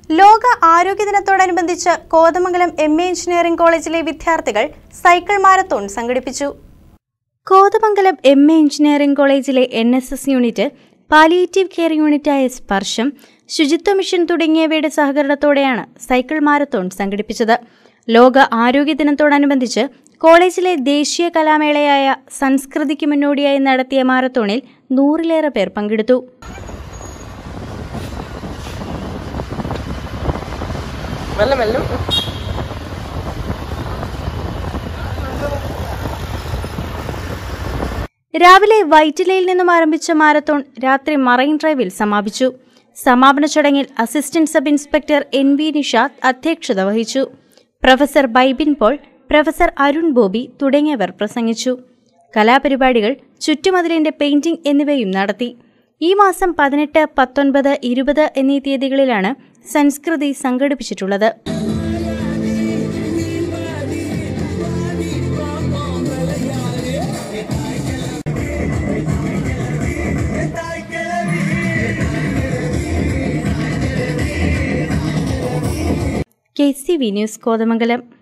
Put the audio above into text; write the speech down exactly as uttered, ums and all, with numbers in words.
ലോക ആരോഗ്യ ദിനത്തോടനുബന്ധിച്ച് കോതമംഗലം എം എ എഞ്ചിനീയറിംഗ് കോളേജിലെ വിദ്യാർത്ഥികൾ സൈക്കിൾ മാരത്തോൺ സംഘടിപ്പിച്ചു. കോതമംഗലം എം എ എഞ്ചിനീയറിംഗ് കോളേജിലെ N S S unit, palliative care യൂണിറ്റായ സ്പർശം, ശുചിത്വ മിഷൻ തുടങ്ങിയവയുടെ സഹകരണത്തോടെയാണ് സൈക്കിൾ മാരത്തോൺ സംഘടിപ്പിച്ചത്. ലോക ആരോഗ്യ ദിനത്തോടനുബന്ധിച്ച് കോളേജിലെ ദേശീയ കലാമേളയായ സംസ്കൃതിക്ക് മുന്നോടിയായി നടത്തിയ മാരത്തോണിൽ നൂറിലേറെ പേർ പങ്കെടുത്തു. രാവിലെ വൈറ്റിലയിൽ നിന്നും ആരംഭിച്ച മാരത്തോൺ രാത്രി മറൈൻ ഡ്രൈവിൽ സമാപിച്ചു. സമാപന ചടങ്ങിൽ assistant sub inspector N V Nishad അധ്യക്ഷത വഹിച്ചു. പ്രൊഫസർ ബൈബിൻ പോൾ, പ്രൊഫസർ അരുൺ ബോബി തുടങ്ങിയവർ പ്രസംഗിച്ചു. കലാപരിപാടികൾ, ചുറ്റുമതിലിന്റെ പെയിന്റിംഗ് എന്നിവയും നടത്തി. ഈ മാസം പതിനെട്ട്, പത്തൊൻപത്, ഇരുപത് എന്നീ തീയതികളിലാണ് സംസ്കൃതി സംഘടിപ്പിച്ചിട്ടുള്ളത്. K C V news, Kothamangalam.